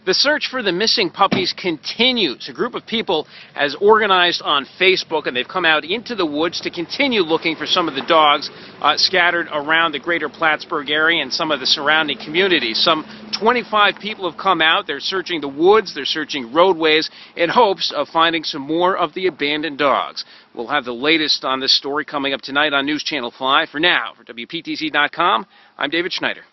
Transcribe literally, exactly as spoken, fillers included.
The search for the missing puppies continues. A group of people has organized on Facebook, and they've come out into the woods to continue looking for some of the dogs uh, scattered around the greater Plattsburgh area and some of the surrounding communities. Some twenty-five people have come out. They're searching the woods, they're searching roadways in hopes of finding some more of the abandoned dogs. We'll have the latest on this story coming up tonight on News Channel five. For now, for W P T Z dot com, I'm David Schenider.